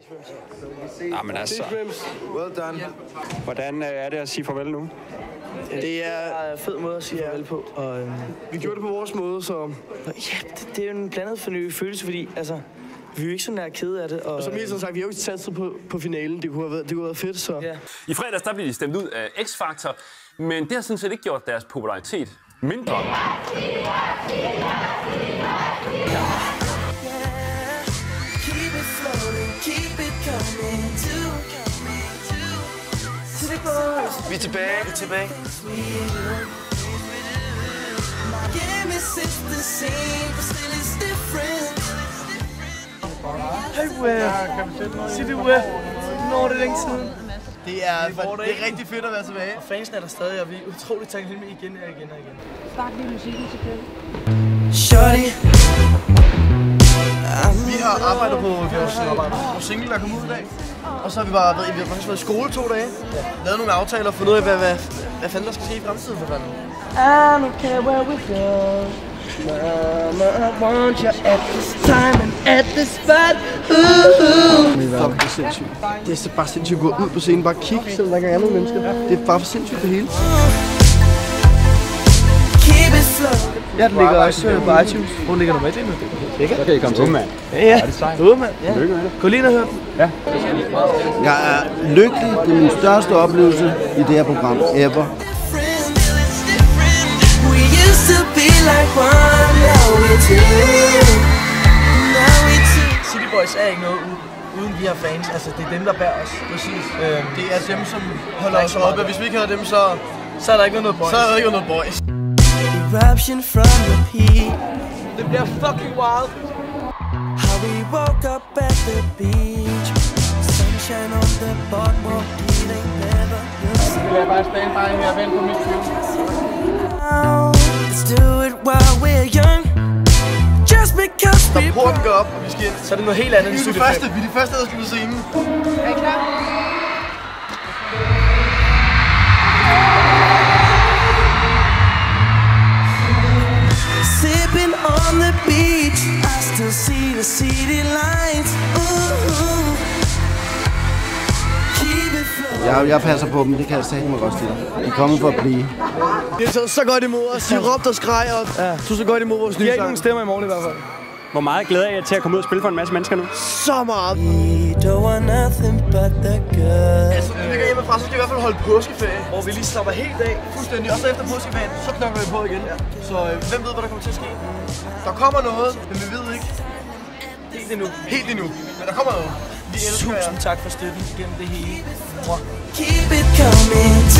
Jamen altså. Well done. Hvordan er det at sige farvel nu? Det er en fed måde at sige farvel på. Og, vi gjorde det på vores måde, så... Ja, det er jo en blandet følelse, fordi altså... Vi er jo ikke sådan der kede af det. Og som jeg sagt, vi har jo ikke satset på finalen. Det kunne have været fedt, så... Ja. I fredags der blev de stemt ud af X-Factor, men det har sådan set ikke gjort deres popularitet mindre. Vi er tilbage. Hej, Uwe. Sig det, Uwe. Når det er længe siden. Det er rigtig fedt at være tilbage. Og fansen er der stadig, og vi er utroligt taknemmelige igen og igen. Start lige musikken selvfølgelig. Shorty. Vi har arbejdet på vores single, der kom ud i dag. Og så har vi faktisk været i skole 2 dage. Lavet nogle aftaler og fundet ud af, hvad fanden der skal ske i fremtiden for fanden. I don't care where we go. Mama, I want you at this time and at this spot. Fuck, det er sindssygt. Det er bare sindssygt at gå ud på scenen, bare kigge, selvom der ikke er nogen mennesker. Det er bare for sindssygt det hele. Ja, den ligger også på iTunes. Hvor ligger du med det nu? Så kan I komme til. Mand. Ja, mand. Lykke med det. Gå lige ind og hør den. Ja. Jeg er lykkelig. Det er min største oplevelse i det her program ever. City Boys er ikke noget uden vi har fans. Altså, det er dem, der bærer os. Præcis. Det er dem, som holder os oppe. Hvis vi ikke havde dem, så er der ikke noget boys. Så er der ikke noget boys. Eruption from the peak. Det bliver fucking wild. How we woke up at the beach. Sunshine on the boardwalk. It ain't never the same. Jeg er bare standby her og vente på mit styr. Let's do it while we're young. Just because we... Når porten går op, og vi skal ind. Så er det noget helt andet end Vi er de første, der skal på scenen. Er I klar? Sipping on the beach, I still see the city lights. Jeg passer på dem, det kan jeg sige mig godt til. De er kommet for at blive. De har taget så godt imod os, de råbte og skreg og tog så godt imod vores nye sang. De har ikke nogen stemmer i morgen i hvert fald. Hvor meget glæder jeg til at komme ud og spille for en masse mennesker nu? Så meget! We don't want nothing but the good. Altså, når vi ligger hjemmefra, så skal vi i hvert fald holde påskeferie. Hvor vi lige slapper helt af. Fuldstændig. Og så efter påskeferien, så knokler vi på igen. Så hvem ved, hvad der kommer til at ske? Der kommer noget, men vi ved ikke helt endnu. Men der kommer noget. Vi elsker jer. Tusind tak for støtten gennem det hele. Keep it coming.